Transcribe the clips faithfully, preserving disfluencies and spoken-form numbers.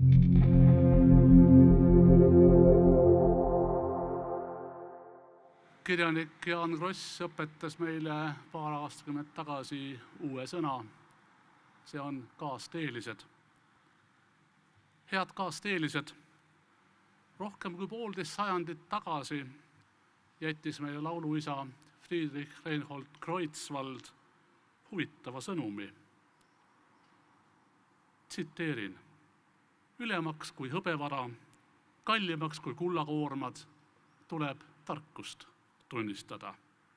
Kirjanik Jaan Kross õpetas meile paar aastakümmet tagasi uue sõna. See on kaasteelised. Head kaasteelised, rohkem kui poolteist sajandit tagasi jättis meie lauluisa Friedrich Reinhold Kreutzwald huvitava sõnumi. Tsiteerin: ülemaks kui hõbevara, kallimaks kui kullakoormad, tuleb tarkust tunnistada.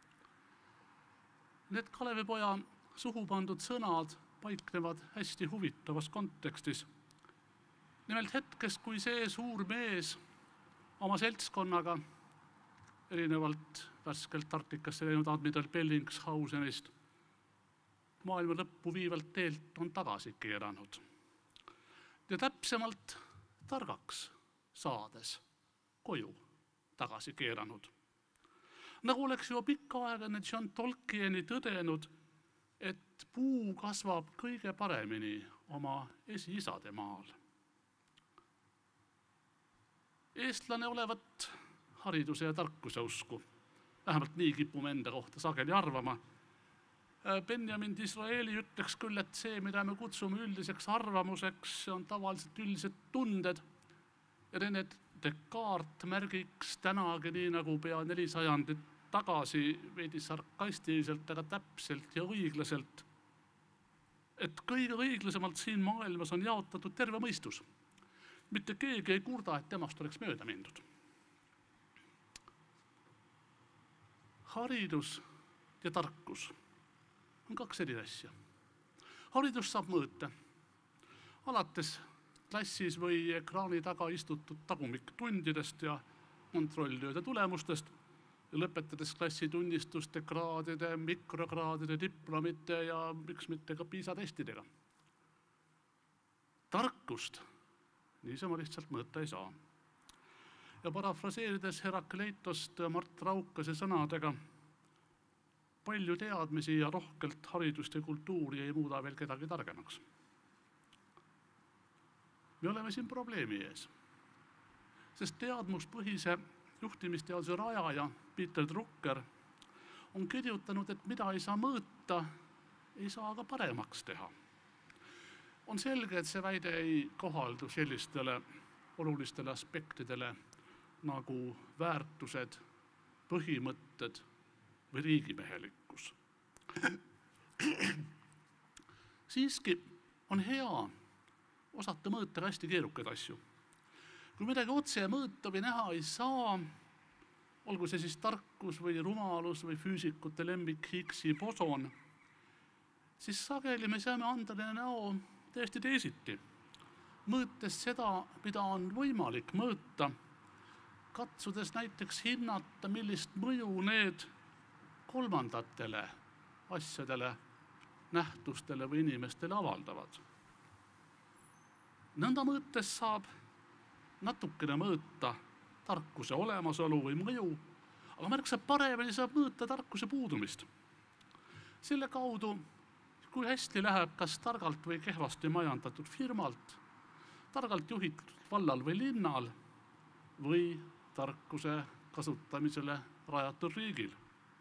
Need Kalevipoja suhu pandud sõnad paiknevad hästi huvitavas kontekstis. Nimelt hetkes, kui see suur mees oma seltskonnaga, erinevalt värskelt Arktikasse läinud admiral Bellingshausenist, maailma lõppu viivalt teelt on tagasi keeranud. Ja täpsemalt targaks saades koju tagasi keeranud. Nagu oleks juba pikka aega John Tolkieni tõdenud, et puu kasvab kõige paremini oma esiisade maal. Eestlane olevat hariduse ja tarkuse usku. Vähemalt nii kipume enda kohta sageli arvama. Benjamin Disraeli ütleks küll, et see, mida me kutsume üldiseks arvamuseks, on tavaliselt üldised tunded. Ja Rene Descartes märgiks tänagi nii nagu pea neli sajandit tagasi veidi sarkastiliselt, aga täpselt ja õiglaselt, et kõige õiglasemalt siin maailmas on jaotatud terve mõistus. Mitte keegi ei kurda, et temast oleks mööda mindud. Haridus ja tarkus on kaks eri asja. Haridus saab mõõta. Alates klassis või ekraani taga istutud tagumik-tundidest ja kontrolltööde tulemustest ja lõpetades klassitunnistuste, kraadide, mikrokraadide, diplomite ja miks mitte ka PISA-testidega. Tarkust niisama lihtsalt mõõta ei saa. Ja parafraseerides Herakleitost Mart Raukase sõnadega, palju teadmisi ja rohkelt haridust ja kultuuri ei muuda veel kedagi targemaks. Me oleme siin probleemi ees, sest teadmuspõhise juhtimisteaduse rajaja Peter Drucker on kirjutanud, et mida ei saa mõõta, ei saa ka paremaks teha. On selge, et see väide ei kohaldu sellistele olulistele aspektidele nagu väärtused, põhimõtted või riigimehelikkus. Siiski on hea osata mõõta hästi keerukaid asju. Kui midagi otse mõõta või näha ei saa, olgu see siis tarkus või rumalus või füüsikute lembik Higgsi boson, siis sageli me saame anda näo täiesti teisiti. Mõõtes seda, mida on võimalik mõõta, katsudes näiteks hinnata, millist mõju need kolmandatele asjadele, nähtustele või inimestele avaldavad. Nõnda mõõtes saab natukene mõõta tarkuse olemasolu või mõju, aga märksa paremini saab mõõta tarkuse puudumist. Selle kaudu, kui hästi läheb kas targalt või kehvasti majandatud firmalt, targalt juhitud vallal või linnal või tarkuse kasutamisele rajatud riigil.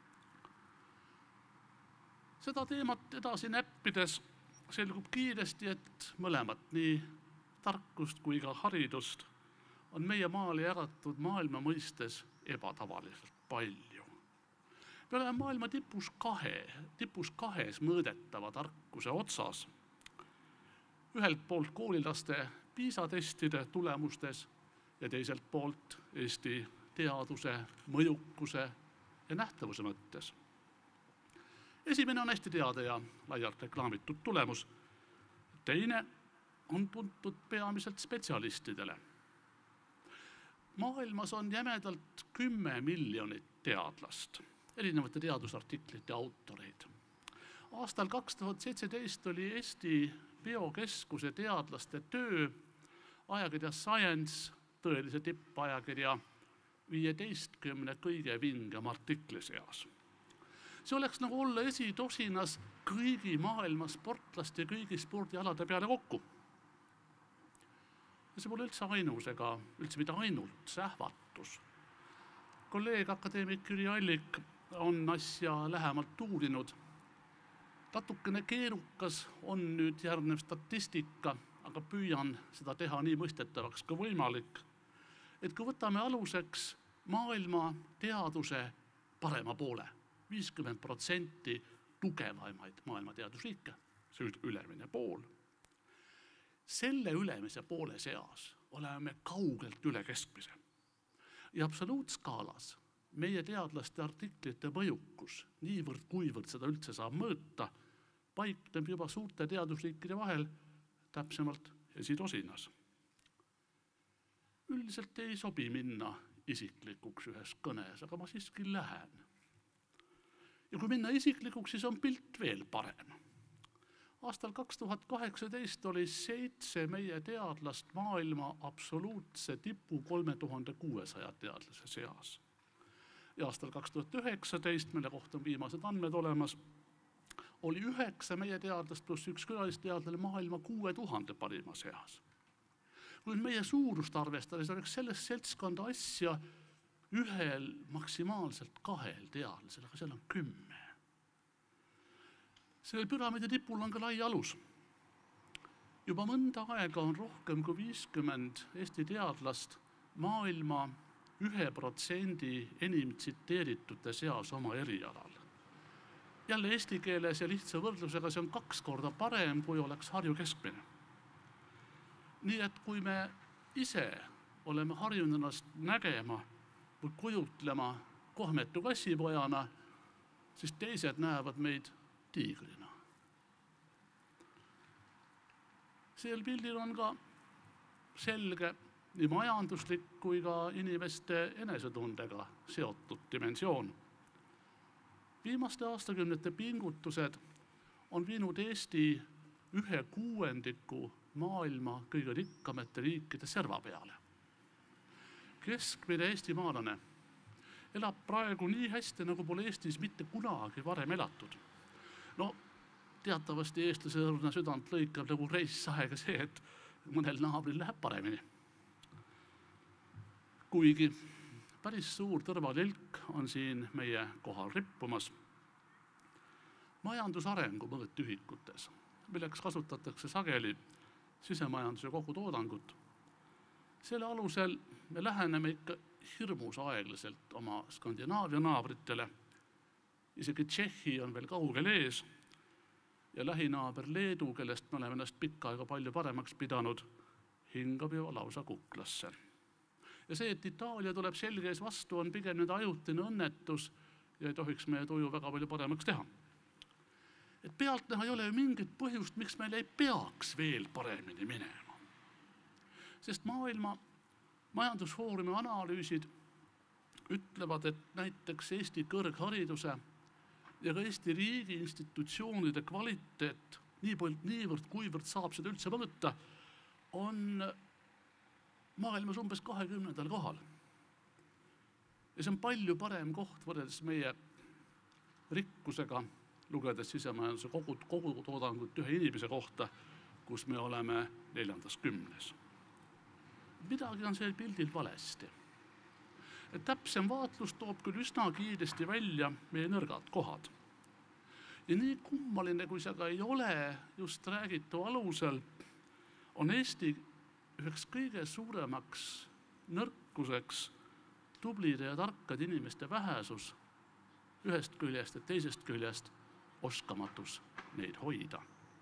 Seda teemat edasi näppides selgub kiiresti, et mõlemat, nii tarkust kui ka haridust on meie maale jagatud maailma mõistes ebatavaliselt palju. Me oleme maailma tipus, kahe, tipus kahes mõõdetava tarkuse otsas. Ühelt poolt koolilaste PISA-testide tulemustes ja teiselt poolt Eesti teaduse, mõjukuse ja nähtavuse mõttes. Esimene on hästi teada ja laialt reklaamitud tulemus. Teine on tuntud peamiselt spetsialistidele. Maailmas on jämedalt kümme miljonit teadlast, erinevate teadusartiklite autoreid. Aastal kaks tuhat seitseteist oli Eesti Biokeskuse teadlaste töö ajakirja Science, tõelise tippajakirja viieteistkümne kõige vingem artikli seas. See oleks nagu olla esitosinas kõigi maailma sportlaste ja kõigi spordialade peale kokku. Ja see pole üldse ainus ega üldse mitte ainult sähvatus. Kolleeg akadeemik Jüri Allik on asja lähemalt uurinud. Natukene keerukas on nüüd järgnev statistika, aga püüan seda teha nii mõistetavaks kui võimalik. Et kui võtame aluseks maailma teaduse parema poole, viiskümmend protsenti tugevaimaid maailma teadusriike, see ülemine pool. Selle ülemise poole seas oleme kaugelt üle keskmise. Ja absoluutskaalas meie teadlaste artiklite mõjukus, niivõrd kuivõrd seda üldse saab mõõta, paikneb juba suurte teadusriikide vahel, täpsemalt esidosinas. Üldiselt ei sobi minna isiklikuks ühes kõnes, aga ma siiski lähen. Ja kui minna isiklikuks, siis on pilt veel parem. Aastal kaks tuhat kaheksateist oli seitse meie teadlast maailma absoluutse tipu kolme tuhande kuuesaja teadlase seas. Ja aastal kaks tuhat üheksateist, mille kohta on viimased andmed olemas, oli üheksa meie teadlast pluss üks külalisteadlane maailma kuue tuhande parima seas. Kui meie suurust arvestades oleks sellest seltskonda asja ühel, maksimaalselt kahel teadlasel, aga seal on kümme. Sellel püramiidi tipul on ka lai alus. Juba mõnda aega on rohkem kui viiskümmend Eesti teadlast maailma ühe protsendi enim tsiteeritute seas oma erialal. Jälle eesti keeles ja lihtsa võrdlusega see on kaks korda parem, kui oleks Harju keskmine. Nii et kui me ise oleme harjunud ennast nägema või kujutlema kohmetu kassipojana, siis teised näevad meid tiigrina. Sel pildil on ka selge nii majanduslik kui ka inimeste enesetundega seotud dimensioon. Viimaste aastakümnete pingutused on viinud Eesti ühe kuuendiku maailma kõige rikkamate riikide serva peale. Keskmine eestimaalane elab praegu nii hästi, nagu pole Eestis mitte kunagi varem elatud. No, teatavasti eestlase õrna südant lõikab nagu reissaega see, et mõnel naabril läheb paremini. Kuigi päris suur tõrvalilk on siin meie kohal rippumas. Majandusarengu mõõtühikutes, milleks kasutatakse sageli sisemajanduse kogutoodangut. Selle alusel me läheneme ikka hirmus aeglaselt oma Skandinaavia naabritele. Isegi Tšehhi on veel kaugel ees ja lähinaaber Leedu, kellest me oleme ennast pikka aega palju paremaks pidanud, hingab ju lausa kuklasse. Ja see, et Itaalia tuleb selge ees vastu, on pigem nüüd ajutine õnnetus ja ei tohiks meie tuju väga palju paremaks teha. Et pealtnäha ei ole ju mingit põhjust, miks meil ei peaks veel paremini minema. Sest maailma majandusfoorumi analüüsid ütlevad, et näiteks Eesti kõrghariduse ja ka Eesti riigi institutsioonide kvaliteet, niivõrd kuivõrd saab seda üldse mõõta, on maailmas umbes kahekümnendal kohal. Ja see on palju parem koht võrreldes meie rikkusega, lugedes sisemajanduse kogutoodangut ühe inimese kohta, kus me oleme neljandas kümnes. Midagi on sellel pildil valesti. Et täpsem vaatlus toob küll üsna kiiresti välja meie nõrgad kohad. Ja nii kummaline, kui see ka ei ole just räägitu alusel, on Eesti üheks kõige suuremaks nõrkuseks tublide ja tarkade inimeste vähesus ühest küljest ja teisest küljest oskamatus neid hoida.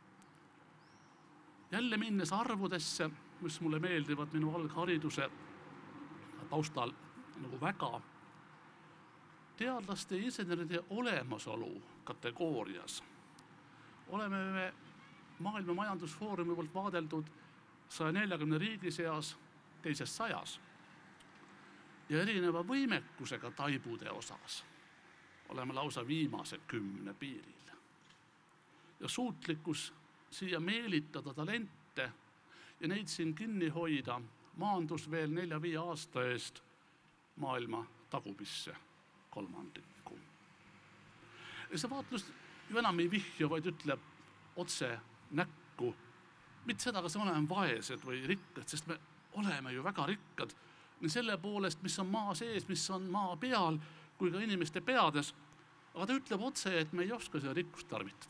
Jälle minnes arvudesse, mis mulle meeldivad minu alghariduse taustal nagu väga, teadlaste ja inseneride olemasolu kategoorias oleme me maailma majandusfoorumi poolt vaadeldud saja neljakümne riigi seas teises sajas ja erineva võimekusega taibude osas oleme lausa viimase kümne piiril. Ja suutlikkus siia meelitada talente ja neid siin kinni hoida maandus veel nelja-viie aasta eest maailma tagumisse kolmandikku. Ja see vaatlus ju enam ei vihja, vaid ütleb otse näkku, mitte seda, kas me oleme vaesed või rikkad, sest me oleme ju väga rikkad nii selle poolest, mis on maa sees, mis on maa peal, kui ka inimeste peades. Aga ta ütleb otse, et me ei oska seda rikkust tarvitada.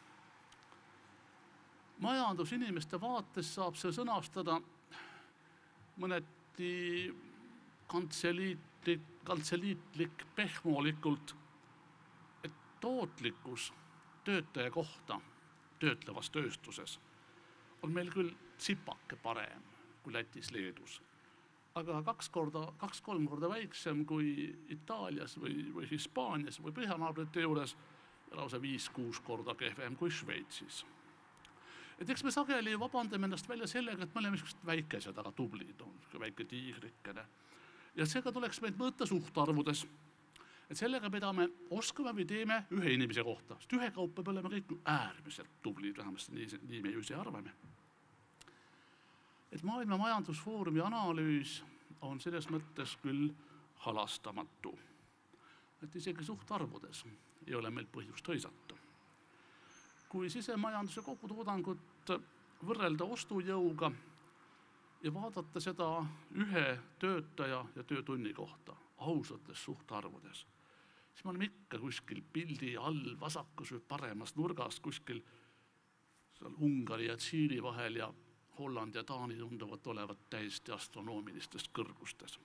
Majandus inimeste vaates saab see sõnastada mõneti kantseliitlik, kantseliitlik pehmolikult, et tootlikkus töötaja kohta töötlevas tööstuses on meil küll tsipake parem kui Lätis, Leedus, aga kaks korda, kaks kolm korda väiksem kui Itaalias või, või Hispaanias või põhjanaabrite juures ja lausa viis-kuus korda kehvem kui Šveitsis. Et eks me sageli vabandame ennast välja sellega, et me oleme väikesed, aga tublid, on väike tiigrikene. Ja seega tuleks meid mõõta suhtarvudes. Et sellega, mida me oskame või teeme ühe inimese kohta, sest ühe kaupa me oleme kõik äärmiselt tublid, vähemasti nii, nii me ju ise arvame. Et Maailma Majandusfoorumi analüüs on selles mõttes küll halastamatu. Et isegi suhtarvudes ei ole meil põhjust hõisata. Kui sisemajanduse kogutoodangut võrrelda ostujõuga ja vaadata seda ühe töötaja ja töötunni kohta ausates suhtarvudes, siis me oleme ikka kuskil pildi all vasakus või paremas nurgas kuskil seal Ungari ja Tsiili vahel ja Holland ja Taani tunduvad olevat täiesti astronoomilistest kõrgustes.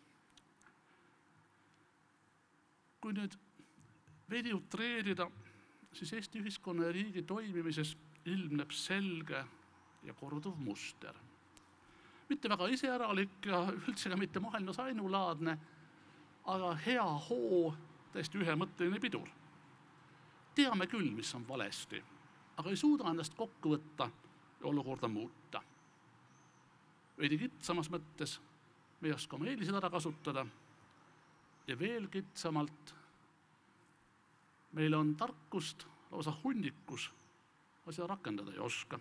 Kui nüüd veidi utreerida, siis Eesti ühiskonna ja riigi toimimises ilmneb selge ja korduv muster. Mitte väga iseäralik ja üldse ka mitte maailmas ainulaadne, aga hea hoo, täiesti ühemõtteline pidur. Teame küll, mis on valesti, aga ei suuda ennast kokku võtta ja olukorda muuta. Veidi kitsamas mõttes me ei oska oma eelised ära kasutada ja veel kitsamalt meil on tarkust, lausa hunnikus, asja rakendada ei oska.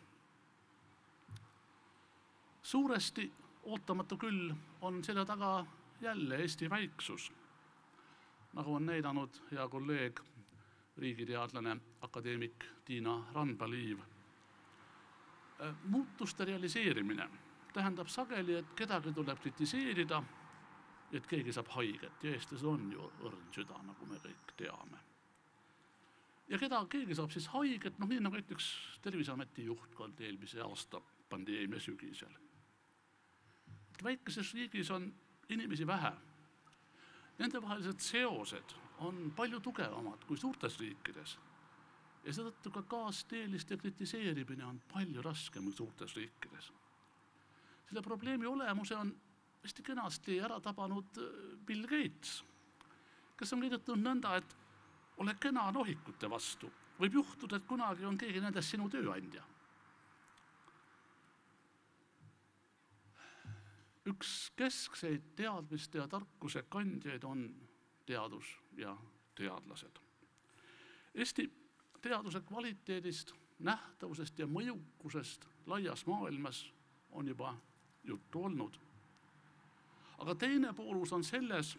Suuresti ootamatu küll on selle taga jälle Eesti väiksus, nagu on näidanud hea kolleeg, riigiteadlane, akadeemik Tiina Randpaliiv. Muutuste realiseerimine tähendab sageli, et kedagi tuleb kritiseerida, et keegi saab haiget ja eestlased on ju õrn süda, nagu me kõik teame. Ja keda keegi saab siis haiget, noh nii nagu näiteks Terviseameti juhtkond eelmise aasta pandeemia sügisel. Väikeses riigis on inimesi vähe. Nende vahelised seosed on palju tugevamad kui suurtes riikides. Ja seetõttu ka kaasteeliste kritiseerimine on palju raskem kui suurtes riikides. Selle probleemi olemuse on hästi kenasti ära tabanud Bill Gates, kes on kirjutanud nõnda, et ole kena nohikute vastu. Võib juhtuda, et kunagi on keegi nendest sinu tööandja. Üks keskseid teadmiste ja tarkuse kandjaid on teadus ja teadlased. Eesti teaduse kvaliteedist, nähtavusest ja mõjukusest laias maailmas on juba juttu olnud. Aga teine poolus on selles,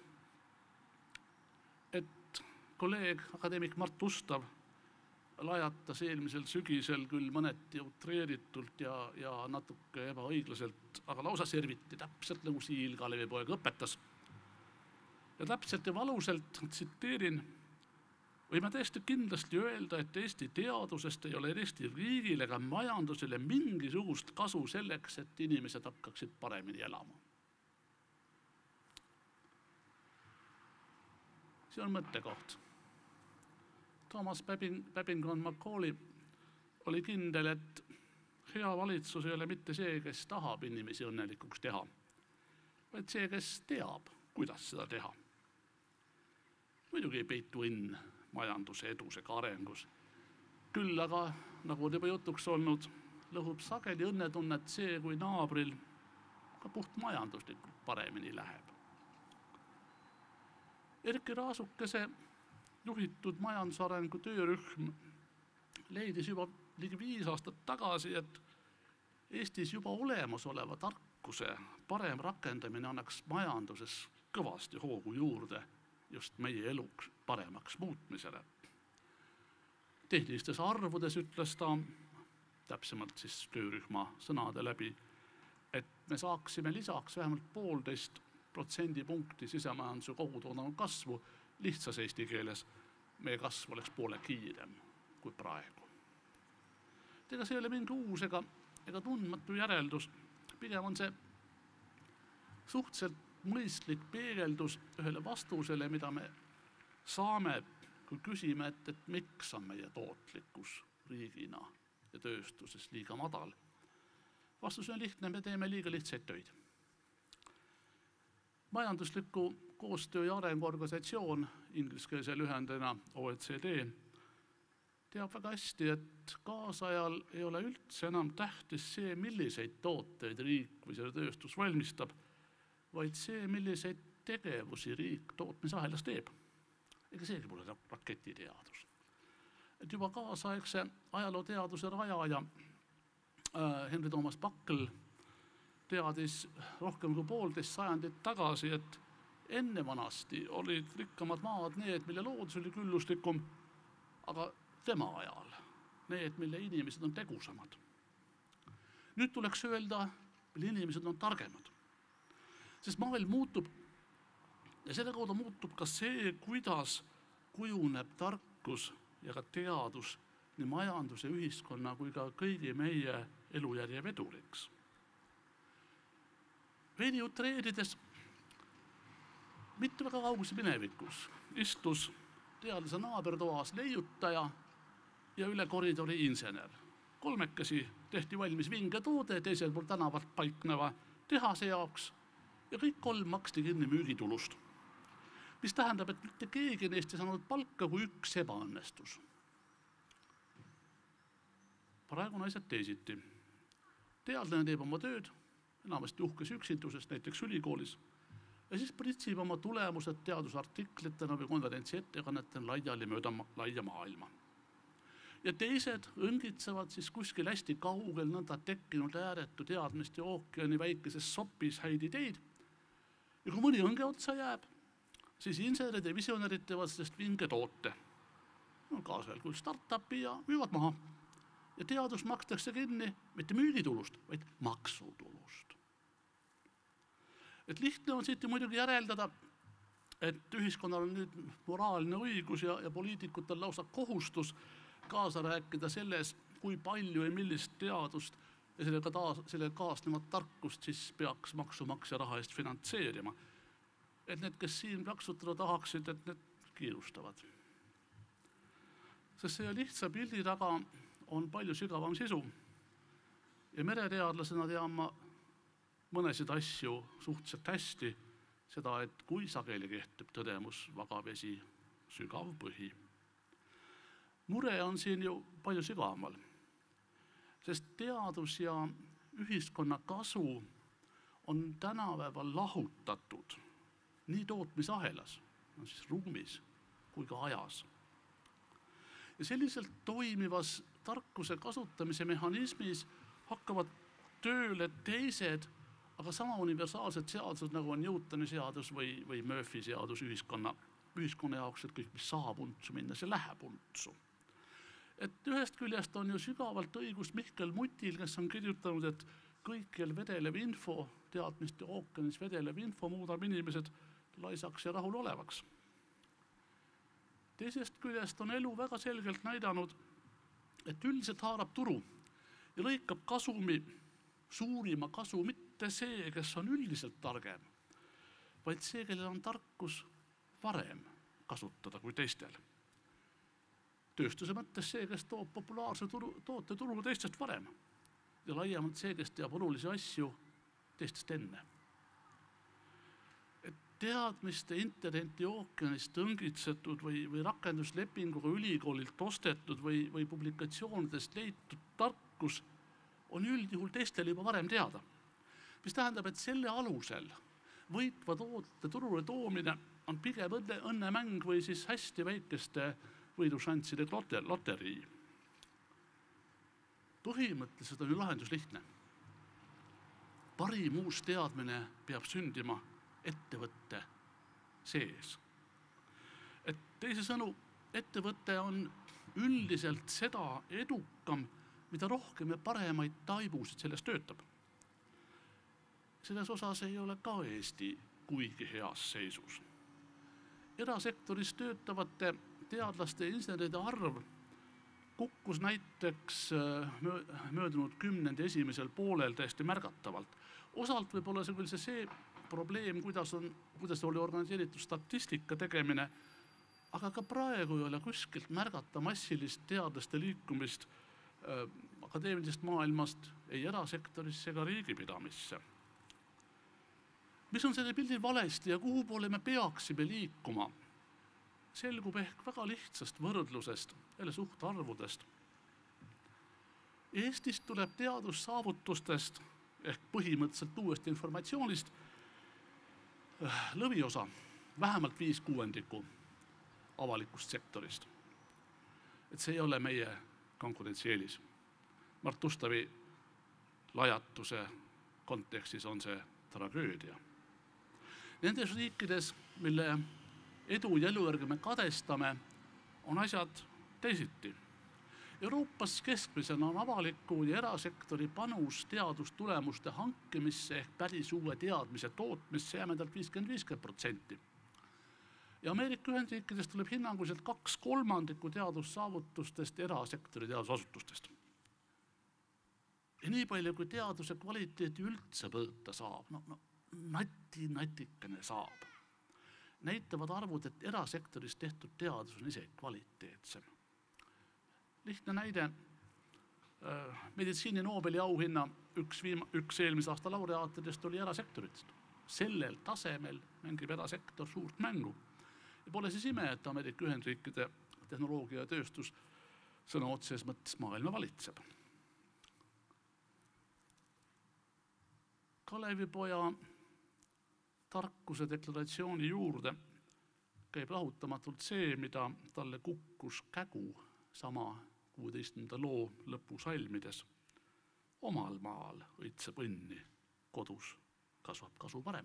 et kolleeg akadeemik Mart Ustav lajatas eelmisel sügisel küll mõneti utreeritult ja, ja natuke ebaõiglaselt, aga lausa serviti täpselt nagu Siil Kalevipoeg õpetas. Ja täpselt ja valuselt, tsiteerin, võime täiesti kindlasti öelda, et Eesti teadusest ei ole Eesti riigile ega majandusele mingisugust kasu selleks, et inimesed hakkaksid paremini elama. See on mõttekoht. Thomas Babington Macaulay oli kindel, et hea valitsus ei ole mitte see, kes tahab inimesi õnnelikuks teha, vaid see, kes teab, kuidas seda teha. Muidugi ei peitu õnn majanduse edus ega arengus. Küll aga, nagu on juba jutuks olnud, lõhub sageli õnnetunnet see, kui naabril ka puht majanduslikult paremini läheb. Erki Raasukese juhitud majandusarengu töörühm leidis juba ligi viis aastat tagasi, et Eestis juba olemasoleva tarkuse parem rakendamine annaks majanduses kõvasti hoogu juurde just meie eluks paremaks muutmisele. Tehnilistes arvudes ütles ta, täpsemalt siis töörühma sõnade läbi, et me saaksime lisaks vähemalt poolteist protsendipunkti sisemajanduse kogutoodangu kasvu, lihtsas eesti keeles meie kasv oleks poole kiirem kui praegu. Ega see ei ole mingi uus ega, ega tundmatu järeldus, pigem on see suhteliselt mõistlik peegeldus ühele vastusele, mida me saame, kui küsime, et, et miks on meie tootlikkus riigina ja tööstuses liiga madal. Vastus on lihtne, me teeme liiga lihtsaid töid. Majandusliku koostöö ja arenguorganisatsioon, ingliskeelse lühendina O E C D, teab väga hästi, et kaasajal ei ole üldse enam tähtis see, milliseid tooteid riik või selle tööstus valmistab, vaid see, milliseid tegevusi riik tootmisahelas teeb. Ega seegi pole raketiteadus. Et juba kaasaegse ajalooteaduse rajaja Henry Thomas Buckle teadis rohkem kui poolteist sajandit tagasi, et enne vanasti olid rikkamad maad need, mille loodus oli külluslikum, aga tema ajal need, mille inimesed on tegusamad. Nüüd tuleks öelda, mille inimesed on targemad. Sest maailm muutub ja selle kaudu muutub ka see, kuidas kujuneb tarkus ja ka teadus nii majanduse, ühiskonna kui ka kõigi meie elujärje veduriks. Veidi utreerides mitte väga kaugus minevikus istus teadlase naabertoas leiutaja ja üle koridori insener. Kolmekesi tehti valmis vinge toode teisel pool tänavalt paikneva tehase jaoks ja kõik kolm maksti kinni müügitulust, mis tähendab, et mitte keegi neist ei saanud palka, kui üks ebaõnnestus. Praegu on asjad teisiti. Teadlane teeb oma tööd, enamasti uhkes üksintusest, näiteks ülikoolis, ja siis pritsib oma tulemused teadusartiklitena või konverentsi ettekannetena laiali mööda laia maailma. Ja teised õngitsevad siis kuskil hästi kaugel nõnda tekkinud ääretu teadmiste ookeani väikeses sopis häid ideid. Ja kui mõni õnge otsa jääb, siis insenerid ja visionärid teevad sellest vinge toote. Kaasajal küll startupi ja müüvad maha. Ja teadus makstakse kinni mitte müügitulust, vaid maksutulust. Et lihtne on siit muidugi järeldada, et ühiskonnal on nüüd moraalne õigus ja, ja poliitikutel lausa kohustus kaasa rääkida selles, kui palju ja millist teadust ja sellega, taas, sellega kaasnevat tarkust siis peaks maksumaksja raha eest finantseerima. Et need, kes siin plaksutada tahaksid, et need kiirustavad. Sest see lihtsa pildi taga on palju sügavam sisu. Ja mereteadlasena tean ma mõnesid asju suhteliselt hästi, seda, et kui sageli kehtib tõdemus vaga vesi, sügav põhi. Mure on siin ju palju sügavamal, sest teadus ja ühiskonna kasu on tänapäeval lahutatud nii tootmisahelas, no siis ruumis kui ka ajas. Ja selliselt toimivas tarkuse kasutamise mehhanismis hakkavad tööle teised, aga sama universaalsed seadused, nagu on Newtoni seadus või, või Murphy seadus ühiskonna, ühiskonna jaoks, et kõik, mis saab untsu minna, see läheb untsu. Et ühest küljest on ju sügavalt õigus Mihkel Mutil, kes on kirjutanud, et kõikjal vedelev info, teadmiste ookeanis vedelev info muudab inimesed laisaks ja rahul olevaks. Teisest küljest on elu väga selgelt näidanud, et üldiselt haarab turu ja lõikab kasumi, suurima kasu mitte see, kes on üldiselt targem, vaid see, kellel on tarkus varem kasutada kui teistel. Tööstuse mõttes see, kes toob populaarse turu, toote turule teistest varem ja laiemalt see, kes teab olulisi asju teistest enne. Et teadmiste interneti ookeanist õngitsetud või, või rakenduslepinguga ülikoolilt ostetud või, või publikatsioonidest leitud tarkus on üldjuhul teistel juba varem teada. Mis tähendab, et selle alusel võitva toote turule toomine on pigem õnne, õnnemäng või siis hästi väikeste võidušansside loterii. Põhimõtteliselt on ju lahendus lihtne. Parim uus teadmine peab sündima ettevõtte sees. Et teise sõnu, ettevõte on üldiselt seda edukam, mida rohkem ja paremaid taibusid selles töötab. selles osas ei ole ka Eesti kuigi heas seisus. Erasektoris töötavate teadlaste ja inseneride arv kukkus näiteks möödunud kümnendi esimesel poolel täiesti märgatavalt. Osalt võib olla see küll see, see probleem, kuidas, on, kuidas oli organiseeritud statistika tegemine, aga ka praegu ei ole kuskilt märgata massilist teadlaste liikumist äh, akadeemilisest maailmast ei erasektorisse ega riigipidamisse. Mis on selle pildil valesti ja kuhu poole me peaksime liikuma? Selgub ehk väga lihtsast võrdlusest, jälle suhtarvudest. Eestist tuleb teadussaavutustest ehk põhimõtteliselt uuest informatsioonist lõviosa, vähemalt viis kuuendiku avalikust sektorist. Et see ei ole meie konkurentsieelis. Mart Ustavi lajatuse kontekstis on see tragöödia. Nendes riikides, mille edu ja elujärge me kadestame, on asjad teisiti. Euroopas keskmisena on avaliku ja erasektori panus teadustulemuste hankimisse ehk päris uue teadmise tootmisse jämedalt viiskümmend viiskümmend protsenti. Ja Ameerika Ühendriikides tuleb hinnanguliselt kaks kolmandikku teadussaavutustest erasektori teadusasutustest. Ja nii palju, kui teaduse kvaliteeti üldse mõõta saab, no, no nati, natikene saab, näitavad arvud, et erasektoris tehtud teadus on ise kvaliteetsem. Lihtne näide, meditsiini Nobeli auhinna üks, viima, üks eelmise aasta laureaatidest oli erasektoritest. Sellel tasemel mängib erasektor suurt mängu. Ja pole siis ime, et Ameerika Ühendriikide tehnoloogia ja tööstus sõna otseses mõttes maailma valitseb. Kalevipoja tarkuse deklaratsiooni juurde käib lahutamatult see, mida talle kukkus kägu sama kuueteistkümnenda loo lõpu salmides. Omal maal õitseb õnni, kodus kasvab kasu parem.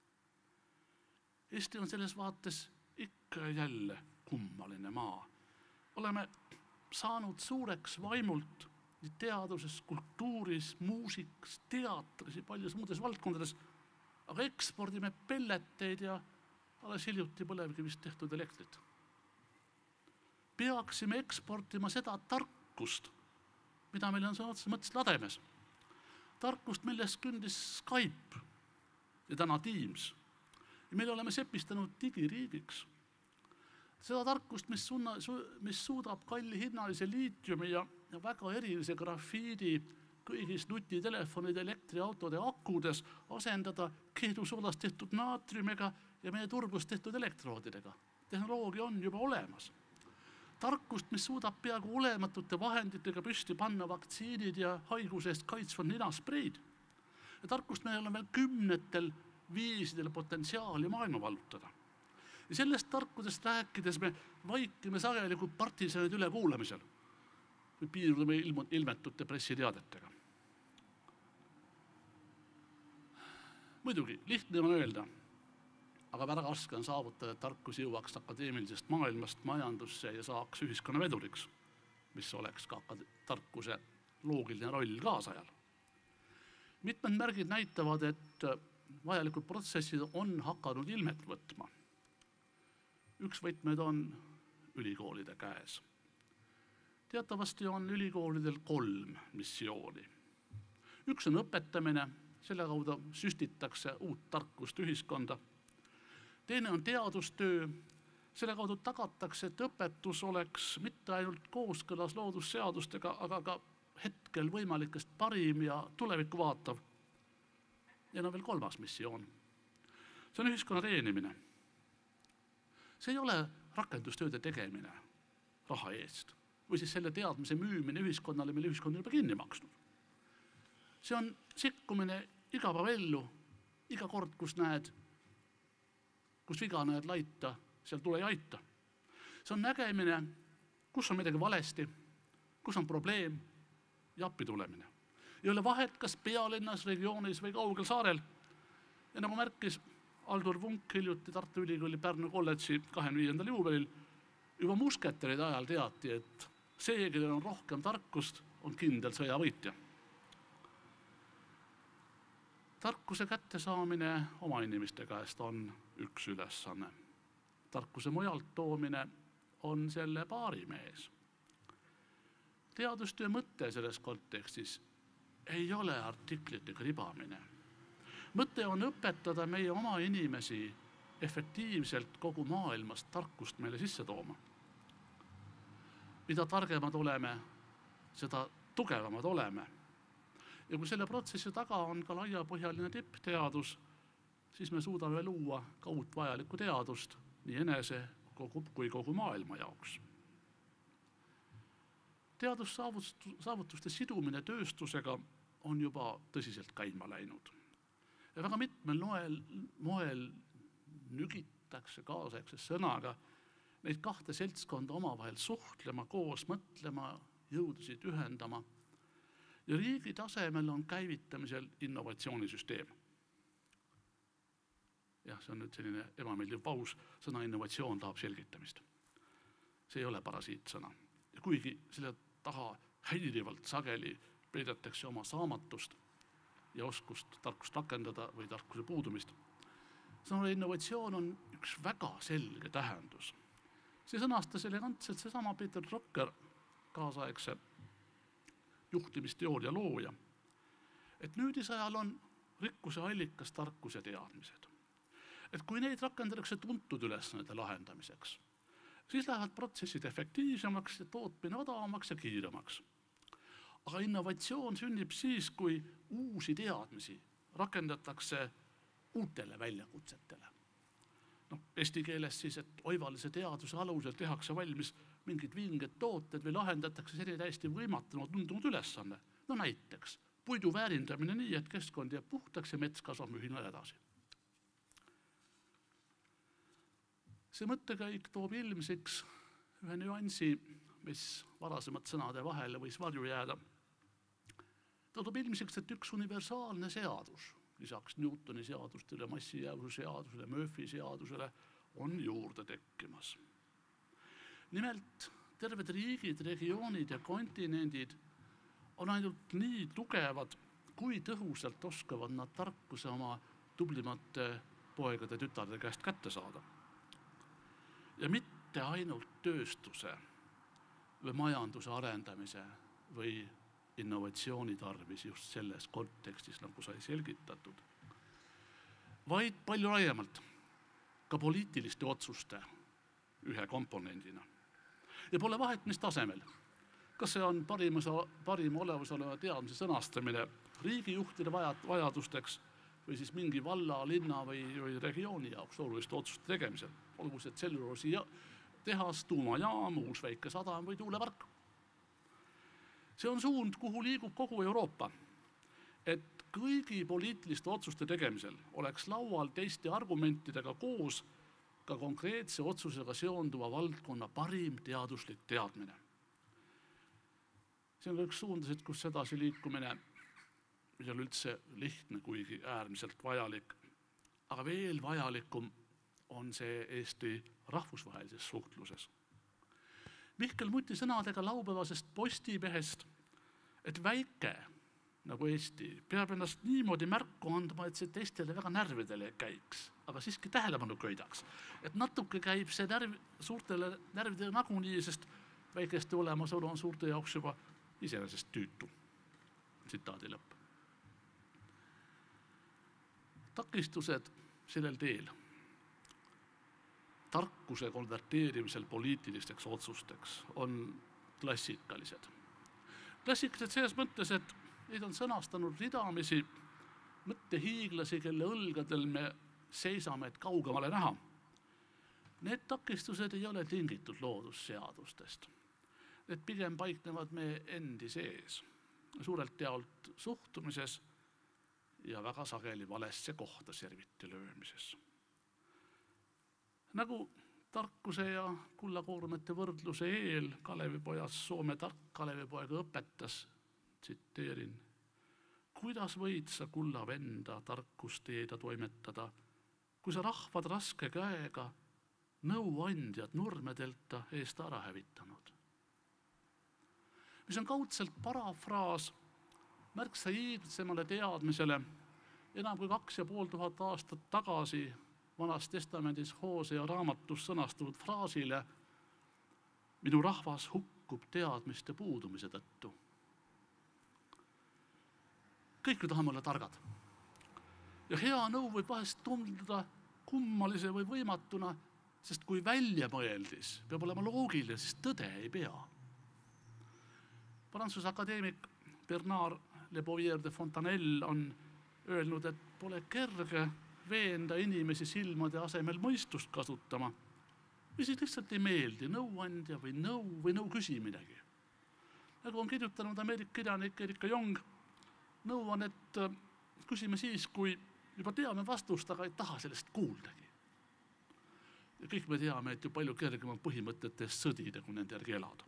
Eesti on selles vaates ikka jälle kummaline maa. Oleme saanud suureks vaimult nii teaduses, kultuuris, muusikas, teatris ja paljudes muudes valdkondades, aga ekspordime pelleteid ja alles hiljuti põlevkivist tehtud elektrit. Peaksime eksportima seda tarkust, mida meil on sõna otseses mõttes lademes. Tarkust, millest kündis Skype ja täna Teams. Ja meil oleme sepistanud digiriigiks. Seda tarkust, mis, sunna, mis suudab kalli hinnalise liitiumi ja, ja väga erilise grafiidi kõigis nutitelefonide, elektriautode akudes asendada keedusoodast tehtud naatriumiga ja meie turbust tehtud elektroodidega. Tehnoloogia on juba olemas. Tarkust, mis suudab peaaegu olematute vahenditega püsti panna vaktsiinid ja haigusest kaitsvad ninaspreid. Ja tarkust meil on veel kümnetel viisidel potentsiaali maailma vallutada. Ja sellest tarkudest rääkides me vaikime sageli kui partisanid üle kuulamisel või piirdume ilmetute pressiteadetega. Muidugi, lihtne on öelda, aga väga raske on saavutada, et tarkus jõuaks akadeemilisest maailmast majandusse ja saaks ühiskonna veduriks, mis oleks ka tarkuse loogiline roll kaasajal. Mitmed märgid näitavad, et vajalikud protsessid on hakanud ilmet võtma. Üks võtmed on ülikoolide käes. Teatavasti on ülikoolidel kolm missiooni. Üks on õpetamine, selle kaudu süstitakse uut tarkust ühiskonda. Teine on teadustöö, selle kaudu tagatakse, et õpetus oleks mitte ainult kooskõlas loodusseadustega, aga ka hetkel võimalikest parim ja tulevikku vaatav. Ja on veel kolmas missioon. See on ühiskonna teenimine. See ei ole rakendustööde tegemine raha eest või siis selle teadmise müümine ühiskonnale, mille ühiskond on juba kinni maksnud. See on sekkumine igapäevaellu, iga kord, kus näed, kus viga näed laita, seal tule ja aita. See on nägemine, kus on midagi valesti, kus on probleem ja appi tulemine. Ei ole vahet, kas pealinnas, regioonis või kaugel saarel. Ja nagu märkis Aldur Vunk hiljuti Tartu Ülikooli Pärnu kolledži kahekümne viiendal juubelil, juba musketäride ajal teati, et see, kellel on rohkem tarkust, on kindel sõjavõitja. Tarkuse kättesaamine oma inimeste käest on üks ülesanne. Tarkuse mujalt toomine on selle baarimees. Teadustöö mõte selles kontekstis ei ole artiklite kribamine. Mõte on õpetada meie oma inimesi efektiivselt kogu maailmast tarkust meile sisse tooma. Mida targemad oleme, seda tugevamad oleme. Ja kui selle protsessi taga on ka laiapõhjaline tippteadus, siis me suudame luua ka uut vajalikku teadust nii enese kui kogu maailma jaoks. Teadussaavutuste sidumine tööstusega on juba tõsiselt käima läinud. Ja väga mitmel moel, moel nügitakse kaasaegse sõnaga neid kahte seltskonda omavahel suhtlema, koos mõtlema, jõudusid ühendama. Ja riigi tasemel on käivitamisel innovatsioonisüsteem. Jah, see on nüüd selline ebameeldiv paus, sõna innovatsioon tahab selgitamist. See ei ole parasiitsõna. Ja kuigi selle taha häirivalt sageli peidetakse oma saamatust ja oskust tarkust rakendada või tarkuse puudumist, sõnale innovatsioon on üks väga selge tähendus. See sõnastas elegantselt seesama Peter Drucker, kaasaegse juhtimisteooria looja, et nüüdisajal on rikkuse allikas tarkuse teadmised. Et kui neid rakendatakse tuntud ülesannete lahendamiseks, siis lähevad protsessid efektiivsemaks ja tootmine odavamaks ja kiiremaks. Aga innovatsioon sünnib siis, kui uusi teadmisi rakendatakse uutele väljakutsetele. No, eesti keeles siis, et oivalise teaduse alusel tehakse valmis mingid vinged tooted või lahendatakse seni täiesti võimatuna tundunud ülesanne. No näiteks puidu väärindamine nii, et keskkond jääb puhtaks ja mets kasvab mühinal edasi. See mõttekäik toob ilmsiks ühe nüansi, mis varasemad sõnade vahele võis varju jääda. Ta toob ilmsiks, et üks universaalne seadus, lisaks Newtoni seadustele, massijäävuse seadusele, Murphy seadusele, on juurde tekkimas. Nimelt, terved riigid, regioonid ja kontinendid on ainult nii tugevad, kui tõhusalt oskavad nad tarkuse oma tublimate poegade tütarde käest kätte saada. Ja mitte ainult tööstuse või majanduse arendamise või innovatsiooni tarvis just selles kontekstis, nagu sai selgitatud, vaid palju laiemalt ka poliitiliste otsuste ühe komponendina. Ja pole vahet, mis tasemel. Kas see on parim, parim olevusoleva teadmise sõnastamine riigijuhtide vajadusteks või siis mingi valla, linna või, või regiooni jaoks oluliste otsuste tegemisel, olgu see tselluloosi tehas, tuumajaam, uus väike sadam või tuulepark. See on suund, kuhu liigub kogu Euroopa, et kõigi poliitiliste otsuste tegemisel oleks laual teiste argumentidega koos ka konkreetse otsusega seonduva valdkonna parim teaduslik teadmine. See on ka üks suundasid, kus edasi liikumine ei ole üldse lihtne, kuigi äärmiselt vajalik, aga veel vajalikum on see Eesti rahvusvahelises suhtluses. Mihkel Muti sõnadega laupäevasest Postimehest, et väike, nagu Eesti, peab ennast niimoodi märku andma, et see teistele väga närvidele käiks, aga siiski tähelepanu köidaks. Et natuke käib see närv, suurtele närvidele nagunii, sest väikeste olemasolu on suurte jaoks juba iseenesest tüütu. Tsitaadi lõpp. Takistused sellel teel tarkuse konverteerimisel poliitilisteks otsusteks on klassikalised. Klassikalised selles mõttes, et neid on sõnastanud ridamisi mõttehiiglasi, kelle õlgadel me seisame, et kaugemale näha. Need takistused ei ole tingitud loodusseadustest. Need pigem paiknevad me endi sees, suurelt jaolt suhtumises ja väga sageli valesse kohta serviti löömises. Nagu tarkuse ja kullakoormete võrdluse eel Kalevipojas Soome tark Kalevipoega õpetas, tsiteerin, kuidas võid sa kulla venda tarkusteeda toimetada, kui sa rahvad raske käega nõuandjad nurmedelta eest ära hävitanud. Mis on kaudselt parafraas märksa iidsemale teadmisele enam kui kaks ja pool tuhat aastat tagasi Vanas Testamendis Hoosea raamatus sõnastatud fraasile minu rahvas hukkub teadmiste puudumise tõttu. Kõik me tahame olla targad. Ja hea nõu võib vahest tunduda kummalise või võimatuna, sest kui välja mõeldis peab olema loogiline, siis tõde ei pea. Prantsuse akadeemik Bernard Le Bovier de Fontanelle on öelnud, et pole kerge veenda inimesi silmade asemel mõistust kasutama või siis lihtsalt ei meeldi nõuandja või nõu või nõu küsiminegi. Nagu on kirjutanud Ameerika kirjanik Erika Jong, nõu on, et küsime siis, kui juba teame vastust, aga ei taha sellest kuuldagi. Ja kõik me teame, et ju palju kergem on põhimõtete eest sõdida, kui nende järgi elada.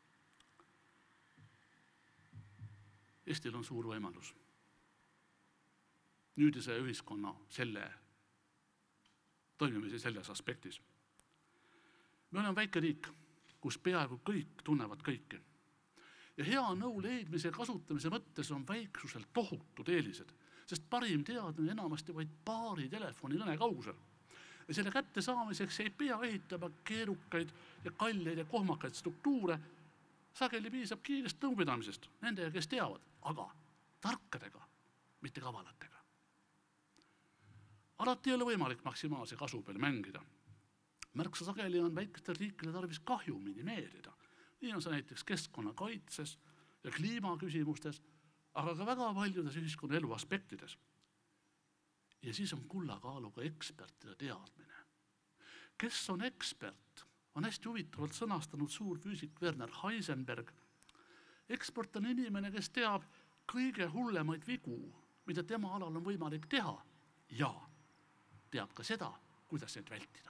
Eestil on suur võimalus nüüdise ühiskonna selle toimimise selles aspektis. Me oleme väike riik, kus peaaegu kõik tunnevad kõike. Ja hea nõu leidmise ja kasutamise mõttes on väiksusel tohutud eelised, sest parim teadmine enamasti vaid paari telefoni kõne kaugusel. Ja selle kätte saamiseks ei pea ehitama keerukaid ja kalleid ja kohmakaid struktuure, sageli piisab kiirest nõupidamisest, nendega, kes teavad, aga tarkadega, mitte kavalatega. Alati ei ole võimalik maksimaalse kasu peal mängida. Märksa sageli on väikestel riikidel tarvis kahju minimeerida. Nii on see näiteks keskkonnakaitses ja kliimaküsimustes, aga ka väga paljudes ühiskonna elu aspektides. Ja siis on kullakaaluga ekspertide teadmine. Kes on ekspert, on hästi huvitavalt sõnastanud suur füüsik Werner Heisenberg. Ekspert on inimene, kes teab kõige hullemaid vigu, mida tema alal on võimalik teha ja teab ka seda, kuidas neid vältida.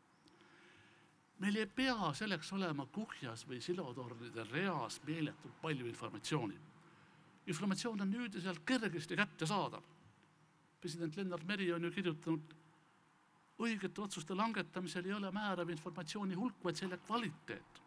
Meil ei pea selleks olema kuhjas või silotornide reas meeletult palju informatsiooni. Informatsioon on nüüdiselt kergesti kätte saadav. President Lennart Meri on ju kirjutanud, õigete otsuste langetamisel ei ole määrav informatsiooni hulk, vaid selle kvaliteet.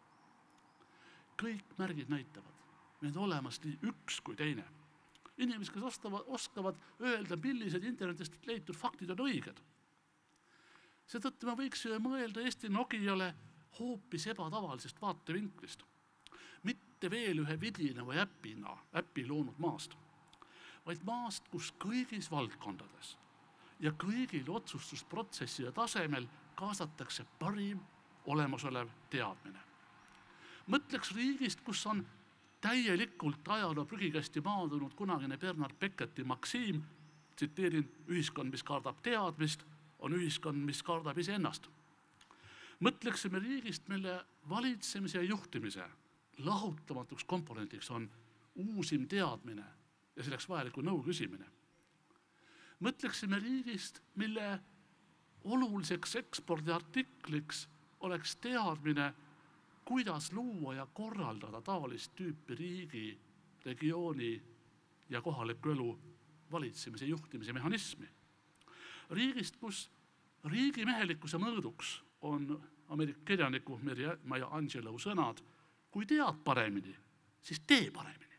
Kõik märgid näitavad, need olemas nii üks kui teine. Inimesed, kes ostavad, oskavad öelda, millised internetist leitud faktid on õiged. Seetõttu me võiks ju mõelda Eesti Nokiale hoopis ebatavalisest vaatevinklist. Mitte veel ühe vidina või äpina, äppi loonud maast, vaid maast, kus kõigis valdkondades ja kõigil otsustusprotsesside tasemel kaasatakse parim olemasolev teadmine. Mõtleks riigist, kus on täielikult ajaloo prügikasti maadunud kunagine Bernard Becketi maksiim, tsiteerin, ühiskond, mis kardab teadmist, on ühiskond, mis kardab iseennast. Mõtleksime riigist, mille valitsemise ja juhtimise lahutamatuks komponendiks on uusim teadmine ja selleks vajaliku nõu küsimine. Mõtleksime riigist, mille oluliseks ekspordiartikliks oleks teadmine, kuidas luua ja korraldada taolist tüüpi riigi, regiooni ja kohaliku elu valitsemise juhtimise mehhanismi. Riigist, kus riigimehelikkuse mõõduks on Ameerika kirjaniku Maya Angelou sõnad, kui tead paremini, siis tee paremini.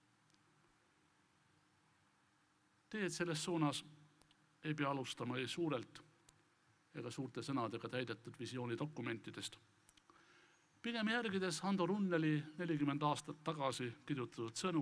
Teed selles suunas ei pea alustama ei suurelt ega suurte sõnadega täidetud visiooni dokumentidest. Pigem järgides Hando Runneli nelikümmend aastat tagasi kirjutatud sõnu,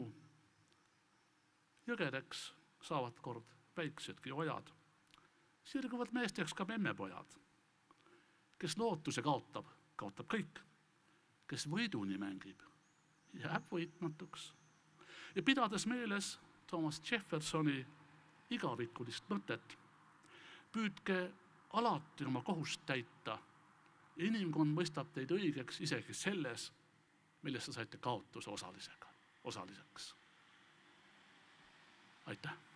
jõgedeks saavad kord väiksedki ojad, sirguvad meesteks ka memmepojad. Kes lootuse kaotab, kaotab kõik. Kes võiduni mängib, jääb võitmatuks. Ja pidades meeles Thomas Jeffersoni igavikulist mõtet, püüdke alati oma kohust täita ja inimkond mõistab teid õigeks isegi selles, millest te saite kaotuse osalisega, osaliseks. Aitäh!